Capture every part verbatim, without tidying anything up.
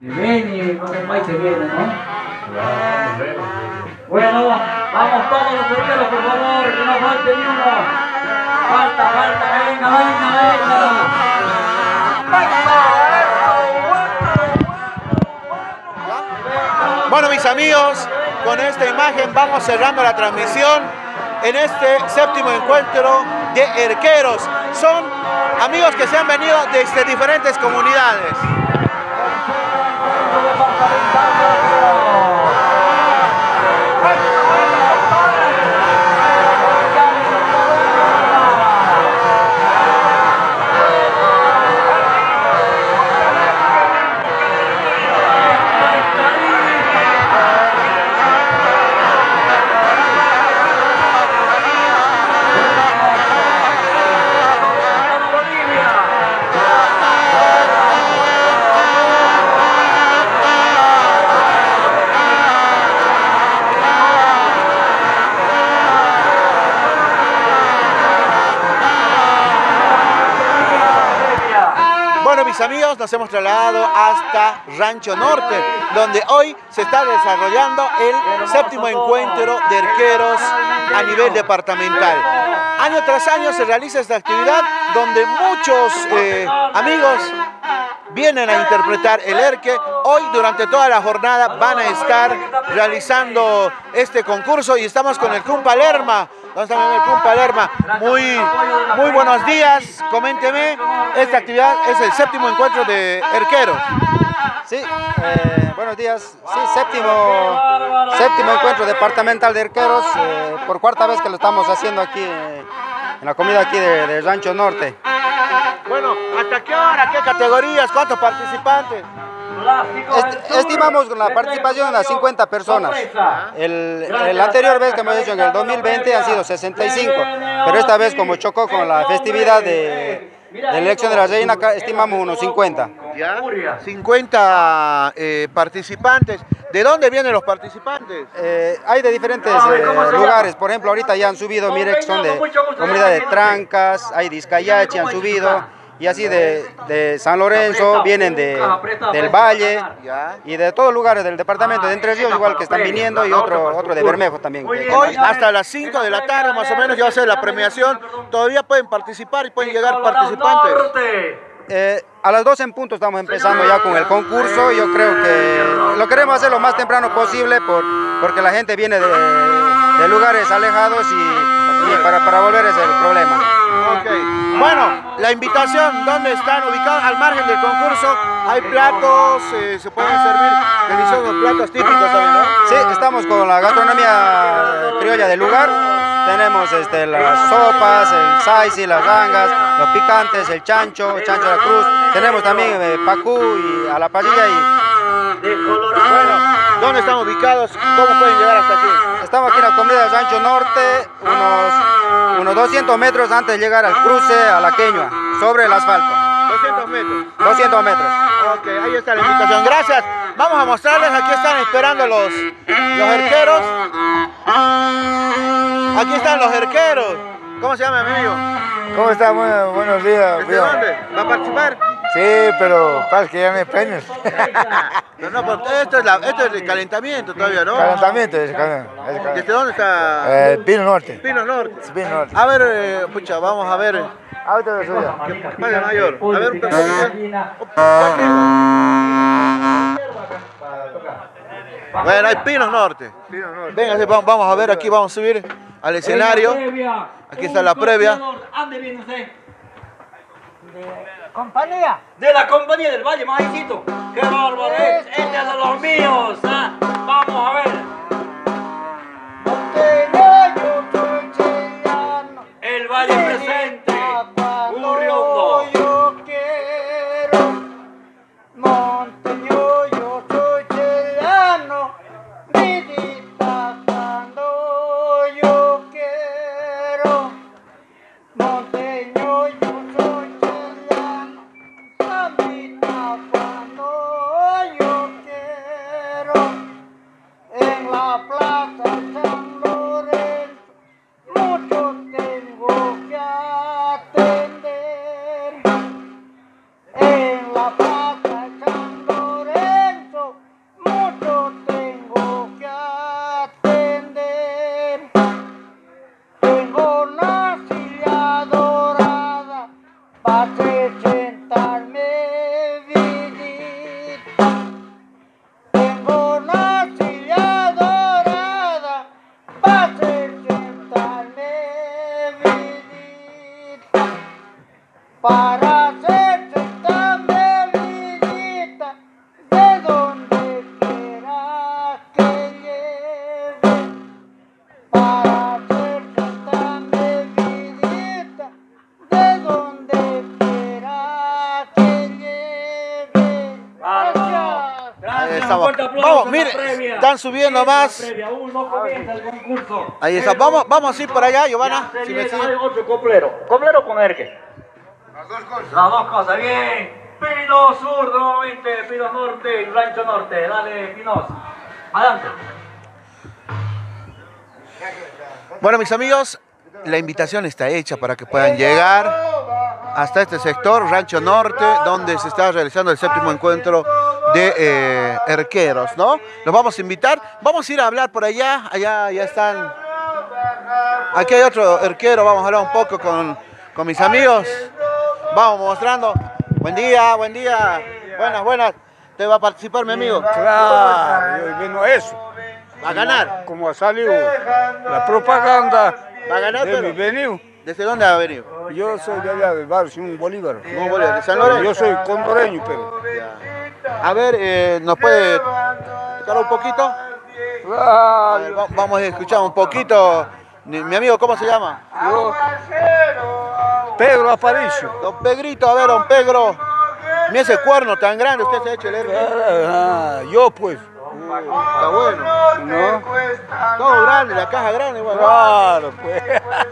Viene, con el país se viene, ¿no? Bueno, vamos todos los arqueros, por favor, que no falte ni uno. Falta, falta, venga, venga, venga. Bueno, mis amigos, con esta imagen vamos cerrando la transmisión en este séptimo encuentro de arqueros. Son amigos que se han venido desde diferentes comunidades. Bueno, mis amigos, nos hemos trasladado hasta Rancho Norte, donde hoy se está desarrollando el séptimo encuentro de arqueros a nivel departamental. Año tras año se realiza esta actividad donde muchos eh, amigos vienen a interpretar el erque. Hoy, durante toda la jornada, van a estar realizando este concurso y estamos con el Club Palerma. ¿Dónde está el Club Palerma? Muy, muy buenos días, coménteme. Esta actividad es el séptimo encuentro de arqueros. Sí, eh, buenos días. Sí, séptimo, séptimo encuentro departamental de arqueros, eh, por cuarta vez que lo estamos haciendo aquí eh, en la comida aquí de, de Rancho Norte. Bueno, ¿hasta qué hora? ¿Qué categorías? ¿Cuántos participantes? Est estimamos con la participación de unas cincuenta personas. El, el anterior vez que hemos hecho en el dos mil veinte han sido sesenta y cinco, pero esta vez como chocó con la festividad de, de la elección de la reina, estimamos unos cincuenta. ¿Ya? cincuenta eh, participantes. ¿De dónde vienen los participantes? Eh, hay de diferentes eh, lugares. Por ejemplo, ahorita ya han subido, mire, que son de comunidad de Trancas, hay de Izcayachi, han subido. Y así de, de San Lorenzo, vienen de, del Valle y de todos lugares del departamento de Entre Ríos, igual que están viniendo, y otro, otro de Bermejo también. Hoy hasta las cinco de la tarde más o menos ya va a ser la premiación. Todavía pueden participar y pueden llegar participantes. Eh, a las doce en punto estamos empezando ya con el concurso. Yo creo que lo queremos hacer lo más temprano posible por, porque la gente viene de, de lugares alejados y, y para, para volver es el problema. Okay. Bueno, la invitación, ¿dónde están ubicados? Al margen del concurso, hay platos, eh, se pueden servir deliciosos platos típicos también, ¿no? Sí, estamos con la gastronomía criolla del lugar. Tenemos este, las sopas, el saisi, las rangas, los picantes, el chancho, chancho de la cruz. Tenemos también eh, pacú y a la parrilla. Y... Bueno, ¿dónde están ubicados? ¿Cómo pueden llegar hasta aquí? Estamos aquí en la comida de Rancho Norte, unos, unos doscientos metros antes de llegar al cruce a La Queñua, sobre el asfalto. doscientos metros. doscientos metros. Ok, ahí está la invitación. Gracias. Vamos a mostrarles, aquí están esperando los, los arqueros. Aquí están los arqueros. ¿Cómo se llama, mi amigo? ¿Cómo está? Bueno, buenos días. ¿Desde dónde? ¿Va a participar? Sí, pero parece que ya no hay premios. No, no, porque esto es, la, esto es el calentamiento todavía, ¿no? Calentamiento, es calentamiento. ¿Desde dónde está? Eh, Pino Norte. Pino Norte. Pino Norte. A ver, eh, pucha, vamos a ver. Ahorita lo suyo. Vaya mayor. A ver, un poquito. Bueno, hay Pinos Norte. Venga, sí, vamos vamos a ver, aquí vamos a subir al escenario. Aquí está la previa. ¿Dónde viene usted? Compañía. De la compañía del Valle, majicito. ¡Qué bárbaro! Este es de los míos. ¿Ah? Vamos a ver. El Valle presente. Urriondo. Yo quiero Monteño, yo soy chileno. Vidita cuando yo quiero Monteño, yo soy chileno. Vidita cuando yo quiero. estamos. Un fuerte aplauso Vamos, en mire, la previa. están subiendo En la más. previa, aún no comienza el concurso. Ahí está. Vamos, vamos a ir por allá, Giovanna. Ya se Si me viene, sigue. hay otro coplero. ¿Coplero con erque? Las dos cosas. Las dos cosas, bien. Pino Sur nuevamente, Pino Norte, Rancho Norte. Dale, Pinos. Adelante. Bueno, mis amigos, la invitación está hecha para que puedan llegar hasta este sector, Rancho Norte, donde se está realizando el séptimo encuentro de eh, erqueros, ¿no? Los vamos a invitar. Vamos a ir a hablar por allá. Allá ya están. Aquí hay otro erquero. Vamos a hablar un poco con, con mis amigos. Vamos mostrando. Buen día, buen día. Buenas, buenas. ¿Te va a participar, mi amigo? Claro, yo vino a eso. ¿Va a ganar? Como ha salido la propaganda ¿Va a ganar, de mi pero? venido. ¿Desde dónde ha venido? Yo soy de allá del barrio, Simón Bolívar. No, Bolívar, de San Lorenzo. Yo soy condoreño, pero. A ver, eh, ¿nos puede tocar un poquito? A ver, Claro, va- vamos a escuchar un poquito. Mi mi amigo, ¿cómo se llama? yo. Pedro Aparicio. Don Pedrito, a ver, don Pedro. Mira ese cuerno tan grande, usted se ha hecho el ergue. Ah, yo pues. Está bueno. ¿No? Todo grande, la caja grande, igual. Claro, pues.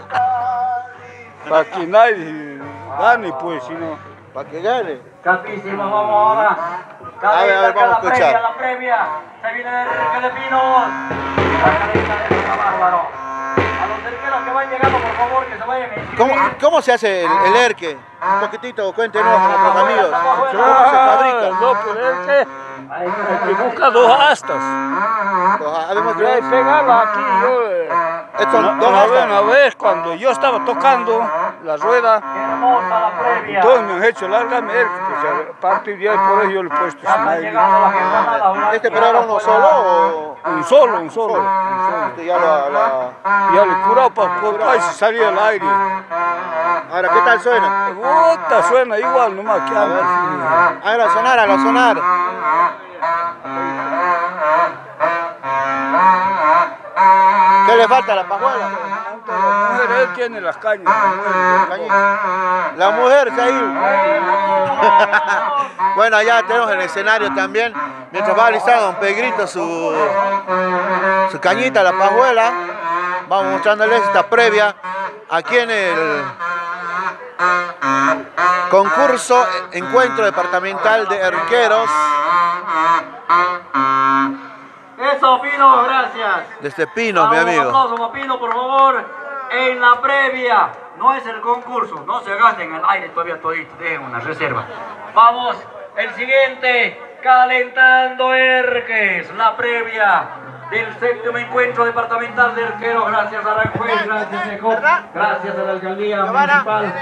Para que nadie gane, pues, si no. Para que gane. Capísimo, vamos ahora. A ver, a ver, vamos a la previa, escuchar. la previa. Se viene el erque de Pinos. La cabeza de esta bárbaro. A los cerqueros que van llegando, por favor, que se vayan inscribiendo. ¿Cómo, cómo se hace el, el erque? Un poquitito, cuéntenos a nuestros amigos. ¿Cómo se fabrica? No, pero es que hay que buscar dos astas. Pues, habemos Yo he que- pegado aquí, yo. eh, Estos son Una, dos una vez, astas. una vez, cuando yo estaba tocando la rueda, Qué hermosa la previa. todos me han hecho larga merca, pues a partir de ahí por eso yo le he puesto Ya están smiley. llegando las empanadas. ¿Este pero era uno solo o...? Un solo, un solo. un solo. Este ya la, la- Ya le he curado para poder si salía al aire. Ahora, ¿qué tal suena? Puta, suena igual nomás que A ver. antes. Ahora, a sonar, a sonar. ¿Qué le falta a la pajuela? La mujer, él tiene las cañas. la mujer. La mujer se ha ido. Bueno, allá tenemos el escenario también. Mientras va alistando don Pedrito su, su cañita, la pajuela. Vamos mostrándoles esta previa aquí en el concurso Encuentro Departamental de Erqueros. Eso, Pino, gracias. Desde Pinos, mi Vamos, amigo. Un aplauso para Pino, por favor. En la previa, no es el concurso, no se gasten el aire todavía todito, dejen una reserva. Vamos, el siguiente, calentando Erques, la previa del séptimo encuentro departamental de Erqueros. Gracias a Aranjuez, gracias Eco, gracias a la alcaldía municipal.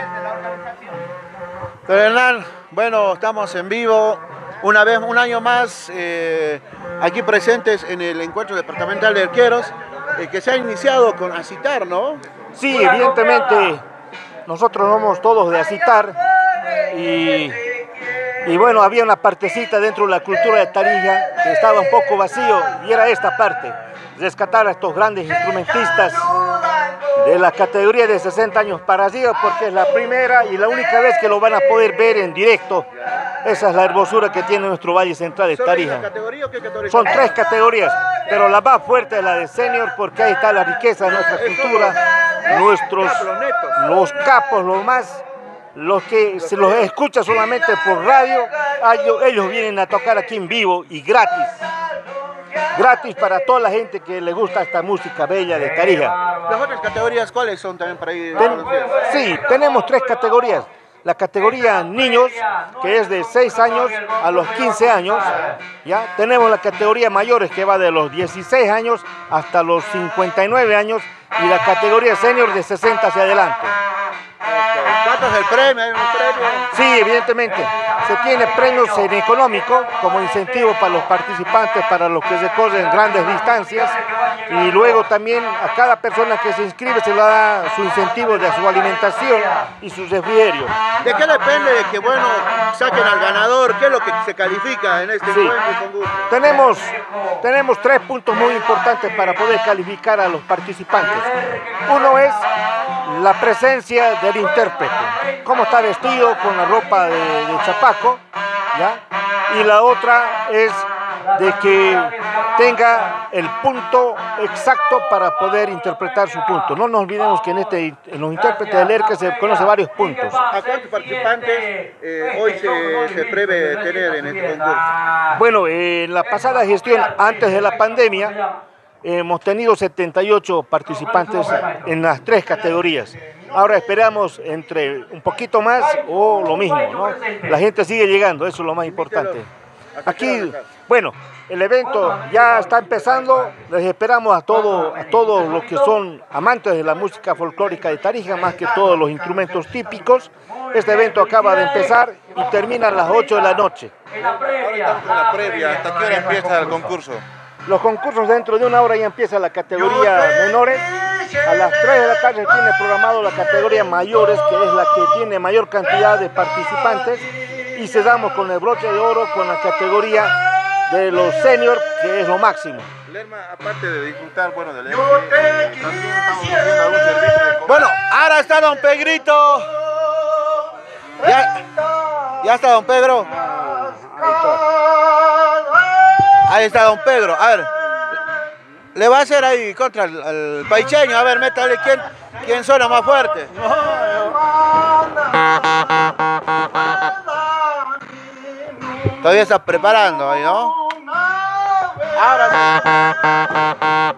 Don Hernán, bueno, estamos en vivo, una vez, un año más, eh, aquí presentes en el encuentro departamental de Erqueros, eh, que se ha iniciado con Acitar, ¿no? Sí, evidentemente nosotros somos todos de Acitar y, y bueno, había una partecita dentro de la cultura de Tarija que estaba un poco vacío y era esta parte, rescatar a estos grandes instrumentistas de la categoría de sesenta años para arriba porque es la primera y la única vez que lo van a poder ver en directo. Esa es la hermosura que tiene nuestro Valle Central de ¿Solo hay una Tarija. categoría o qué categoría? Son tres categorías, pero la más fuerte es la de senior porque ahí está la riqueza de nuestra cultura, nuestros, los capos, los más, los que se los escucha solamente por radio, ellos, ellos vienen a tocar aquí en vivo y gratis. Gratis para toda la gente que le gusta esta música bella de Tarija. Las otras categorías, ¿cuáles son también para ir? Ten- sí, tenemos tres categorías. La categoría niños, que es de seis años a los quince años. ¿Ya? Tenemos la categoría mayores, que va de los dieciséis años hasta los cincuenta y nueve años. Y la categoría senior de sesenta hacia adelante. ¿Cuánto es el premio? ¿Hay un premio? Sí, evidentemente. Se tiene premios en económico como incentivo para los participantes, para los que recorren grandes distancias. Y luego también a cada persona que se inscribe se le da su incentivo de su alimentación y su refrigerio. ¿De qué depende de que, bueno, saquen al ganador? ¿Qué es lo que se califica en este Sí. encuentro y concurso? Tenemos, tenemos tres puntos muy importantes para poder calificar a los participantes. Uno es la presencia del intérprete, cómo está vestido con la ropa de, de chapaco, ¿ya? Y la otra es de que tenga el punto exacto para poder interpretar su punto. No nos olvidemos que en, este, en los intérpretes del ERCA se conocen varios puntos. ¿A cuántos participantes eh, hoy se, se prevé tener en este concurso? Bueno, en la pasada gestión, antes de la pandemia, hemos tenido setenta y ocho participantes en las tres categorías. Ahora esperamos entre un poquito más o lo mismo, ¿no? La gente sigue llegando, eso es lo más importante. Aquí, bueno, el evento ya está empezando, les esperamos a todos a todos los que son amantes de la música folclórica de Tarija, más que todos los instrumentos típicos. Este evento acaba de empezar y termina a las ocho de la noche. Ahora estamos en la previa, ¿hasta qué hora empieza el concurso? Los concursos dentro de una hora ya empieza la categoría menores. A las tres de la tarde tiene programado la categoría mayores, que es la que tiene mayor cantidad de participantes. Y cerramos con el broche de oro con la categoría de los seniors, que es lo máximo. Lerma, aparte de disfrutar, bueno, del evento, también estamos haciendo algún servicio de... Bueno, ahora está don Pedrito. Ya, ya está don Pedro. Ahí está don Pedro. A ver, le va a hacer ahí contra el, el paicheño. A ver, métale quién, quién suena más fuerte. Todavía está preparando ahí, ¿no? Ahora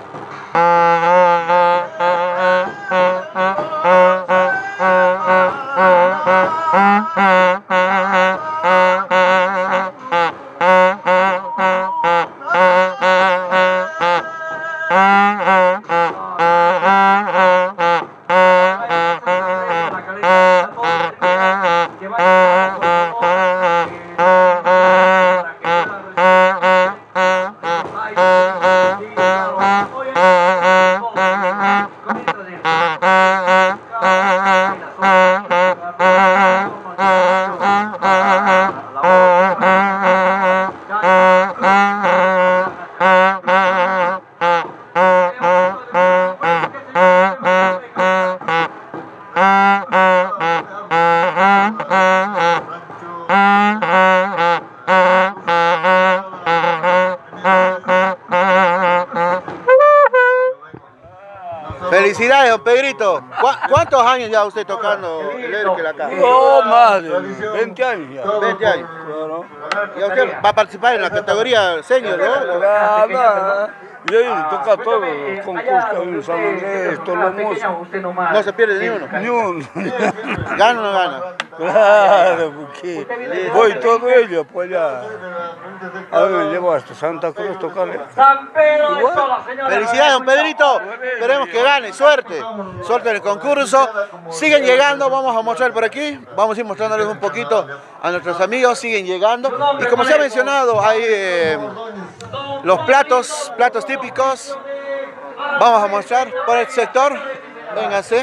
felicidades, don Pedrito. ¿Cu ¿Cuántos años ya usted tocando el Erkel acá? No, más de veinte años ya. veinte años. Claro. ¿Y usted va a participar en la categoría senior, no? Nada, nada. Y ahí toca todos los concursos que hay en San Andrés, todos los músicos. No se pierde ni uno. Ni uno. ¿Gana o no gana? Claro, porque voy todo ello, pues ya. A ver, me llevo hasta Santa Cruz a tocarle. San Pedro de Sola, señores. Felicidades, don Pedrito. Esperemos que gane. Suerte. Suerte en el concurso. Siguen llegando. Vamos a mostrar por aquí. Vamos a ir mostrándoles un poquito a nuestros amigos. Siguen llegando. Y como se ha mencionado, hay eh, los platos, platos típicos. Vamos a mostrar por el sector. Véngase.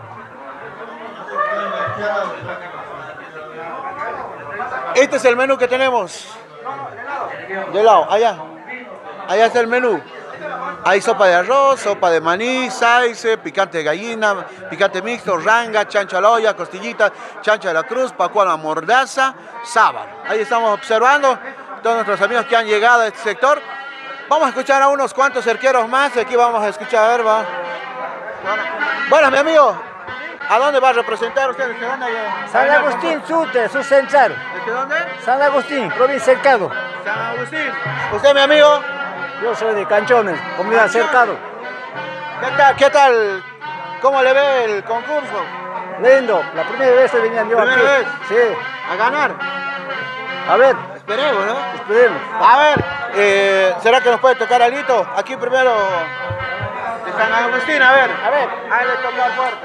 Este es el menú que tenemos. De lado, allá. Allá está el menú. Hay sopa de arroz, sopa de maní, saice, picante de gallina, picante mixto, ranga, chancho a la olla, costillita, chancho de la cruz, pacuana mordaza, sábalo. Ahí estamos observando todos nuestros amigos que han llegado a este sector. Vamos a escuchar a unos cuantos cerqueros más. Aquí vamos a escuchar, a ver, va. Bueno, mi amigo, ¿a dónde va a representar usted? ¿Desde dónde? San Agustín, Sute, su central. ¿Desde dónde? San Agustín, provincia de Cercado. San Agustín. ¿Usted, mi amigo? Yo soy de Canchones, comunidad Cercado. ¿Qué tal? ¿Qué tal? ¿Cómo le ve el concurso? Lindo, la primera vez que venían yo ¿Primera aquí. vez? Sí. ¿A ganar? A ver, Esperemos, ¿no? esperemos. A ver, eh, ¿será que nos puede tocar algo? Aquí primero de San Agustín, a ver. A ver. Ahí le toca fuerte.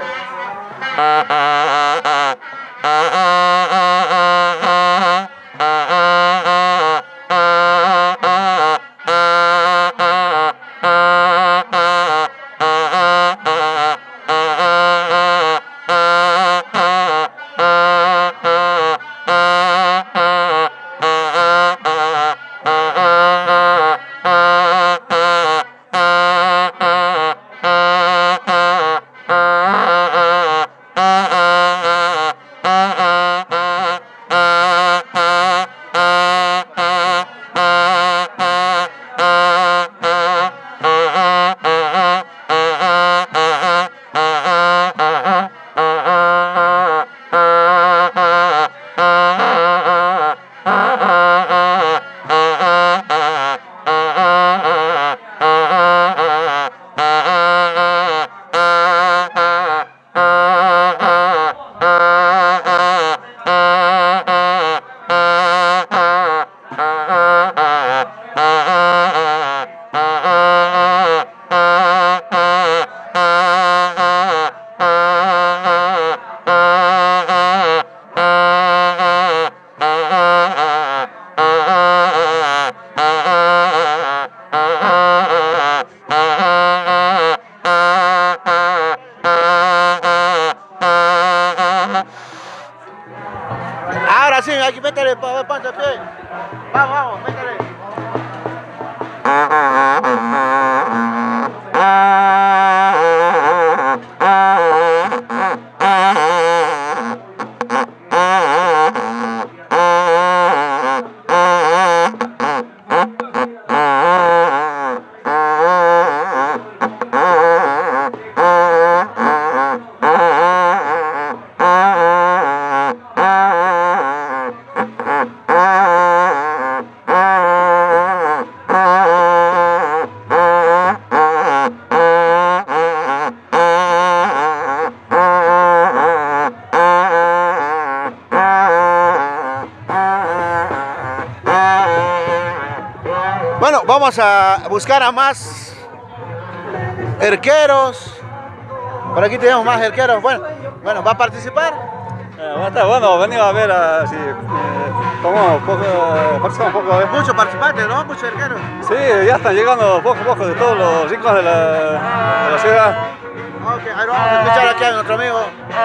Ah Ahora sí, aquí métele, pa- pa- ponte pie. Vamos, vamos, métele. Bueno, vamos a buscar a más arqueros. Por aquí tenemos más arqueros. Bueno, bueno, ¿va a participar? Eh, va a estar bueno venir a ver uh, si eh, cómo poco, eh, participa un poco. ¿eh? Muchos participantes, ¿no? Muchos arqueros. Sí, ya están llegando poco a poco de todos los rincones de la, de la ciudad. Ok, ahí vamos a escuchar aquí a nuestro amigo.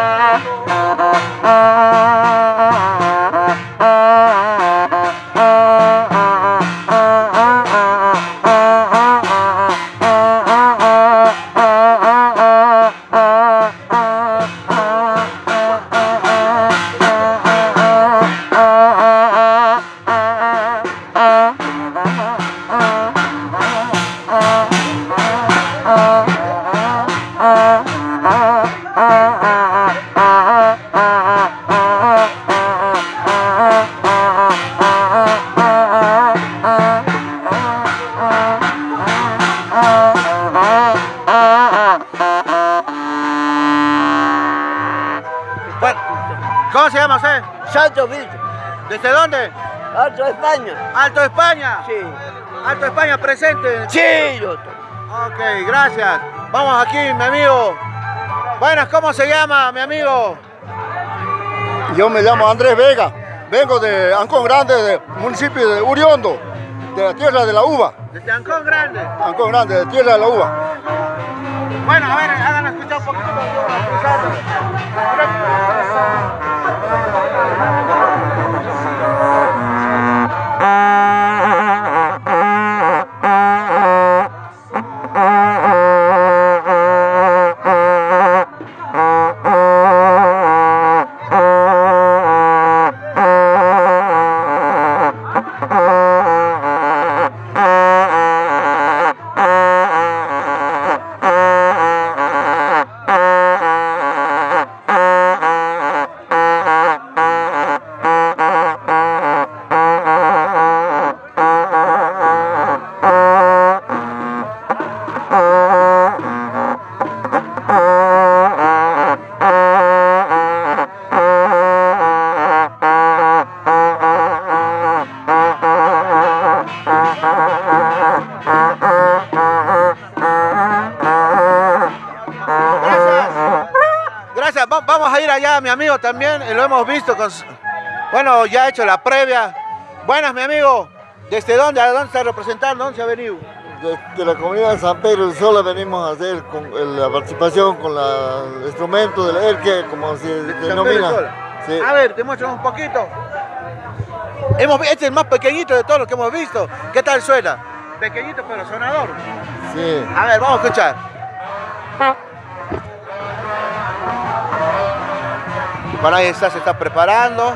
Bueno, ¿cómo se llama usted? Santo Villa, ¿Desde dónde? Alto España. Alto España. Sí. Alto España presente. Sí, doctor. Ok, gracias. Vamos aquí, mi amigo. Buenas, ¿cómo se llama, mi amigo? Yo me llamo Andrés Vega, vengo de Ancón Grande, del municipio de Uriondo, de la tierra de la uva. Desde Ancón Grande. Ancón Grande, de tierra de la uva. Bueno, a ver, hagan escuchar un poquito. Gracias, Va- vamos a ir allá, mi amigo, también, y lo hemos visto con... su- Bueno, ya ha hecho la previa. Buenas, mi amigo. ¿Desde dónde? ¿A dónde está representando? ¿Dónde se ha venido? De, de la comunidad de San Pedro del Sola venimos a hacer con, el- la participación con la- el instrumento del erque, como se San Pedro denomina. Sola. Sí. A ver, te muestro un poquito. Hemos, vi- este es el más pequeñito de todos los que hemos visto. ¿Qué tal suena? Pequeñito pero sonador. Sí. A ver, vamos a escuchar. Bueno, ahí está, se está preparando.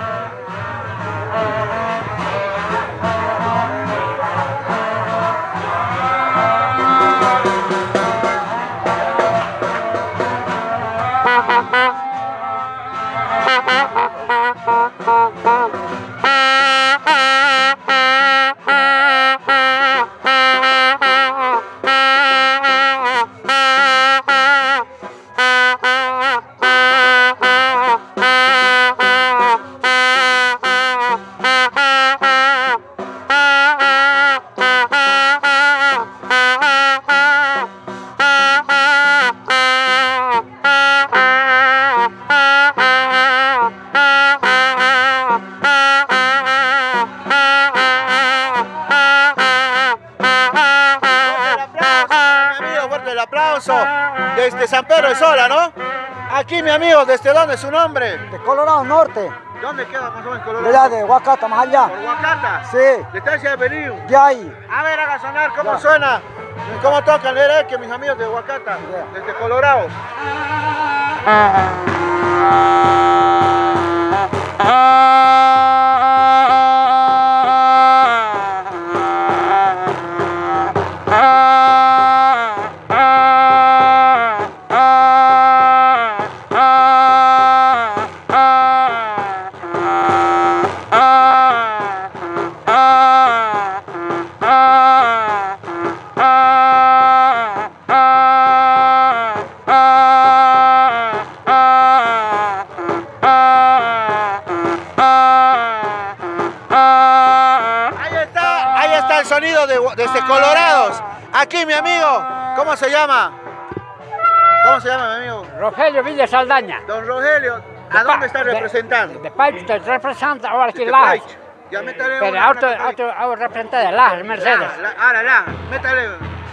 Desde San Pedro de Sola, ¿no? Aquí, mi amigo, ¿desde dónde es su nombre? De Colorado Norte. ¿Dónde queda más o menos Colorado? De allá, de Huacata, más allá. ¿Por Huacata? Sí. ¿De distancia de venido? Ya ahí. A ver, haga sonar, ¿cómo Ya. suena? ¿Cómo tocan? Leer que mis amigos de Huacata, Ya. desde Colorado. Desde Colorados. Aquí, mi amigo, ¿cómo se llama? ¿Cómo se llama, mi amigo? Rogelio Villa Saldaña. Don Rogelio, ¿a dónde está representando? De Paito, representa ahora aquí De Lajas. Paito. Ya métale Pero una- auto, una- auto, auto representa de Lajas, Mercedes. La, la, ahora la, métale.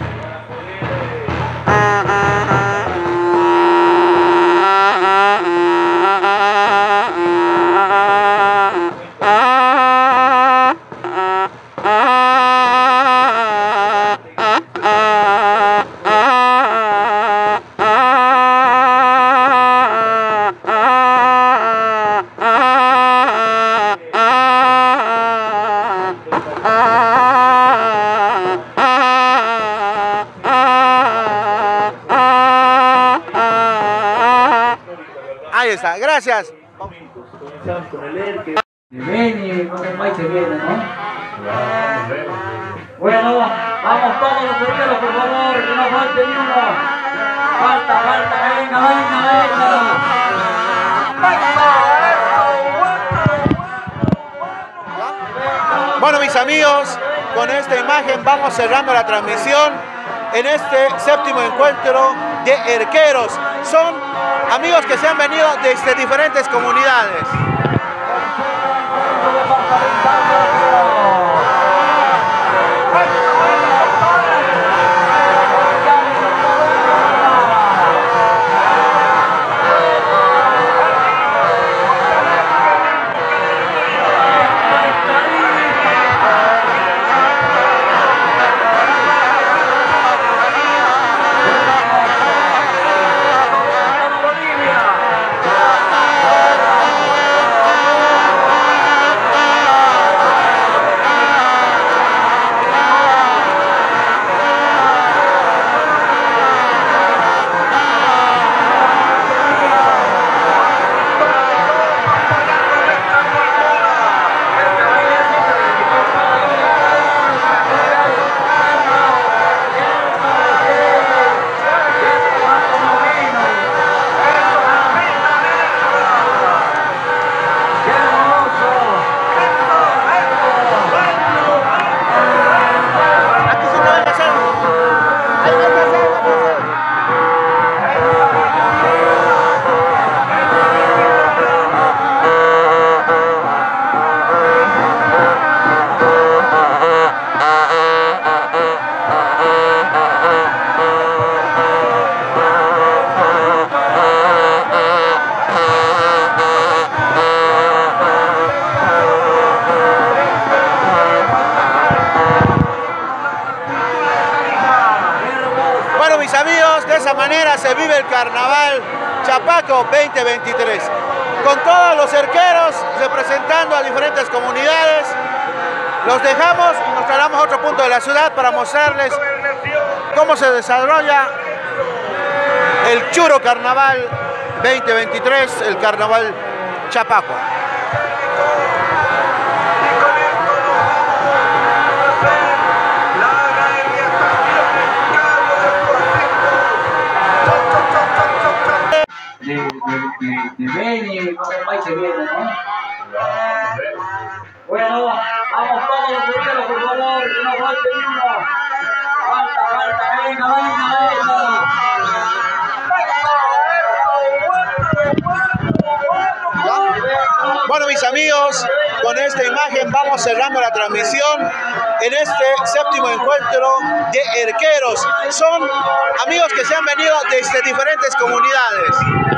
Ahí está, gracias. Vení, no me vais que viene, ¿no? Bueno, vamos todos los herreros, por favor, que no falte ni uno. Falta, falta, venga, venga, venga. Bueno, mis amigos, con esta imagen vamos cerrando la transmisión en este séptimo encuentro de erqueros. Son amigos que se han venido desde diferentes comunidades. Se vive el Carnaval Chapaco veinte veintitrés, con todos los cerqueros representando a diferentes comunidades. Los dejamos y nos trasladamos a otro punto de la ciudad para mostrarles cómo se desarrolla el Churo Carnaval veinte veintitrés, el Carnaval Chapaco. De, de, de, de Beni, no me vais que viene, ¿no? Bueno, vamos todos los herreros, por favor, que no Bueno, mis amigos, con esta imagen vamos cerrando la transmisión en este séptimo encuentro de Erqueros. Son amigos que se han venido desde diferentes comunidades.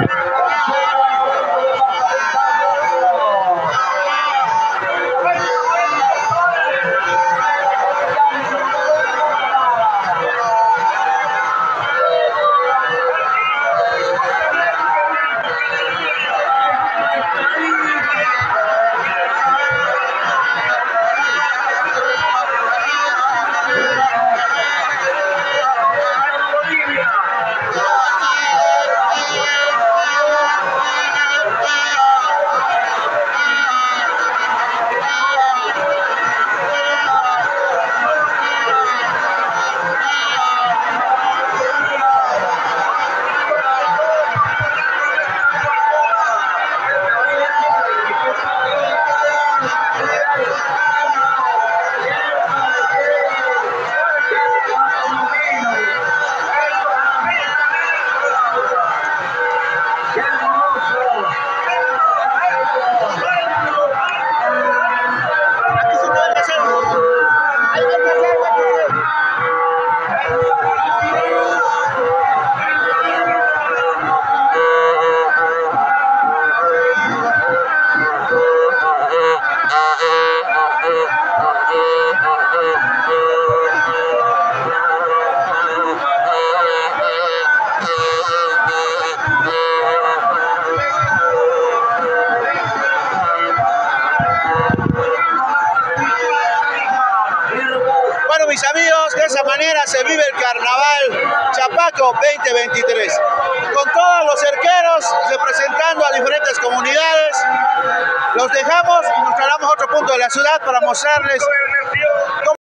Mis amigos, de esa manera se vive el Carnaval Chapaco veinte veintitrés, con todos los cerqueros representando a diferentes comunidades. Los dejamos y nos trasladamos a otro punto de la ciudad para mostrarles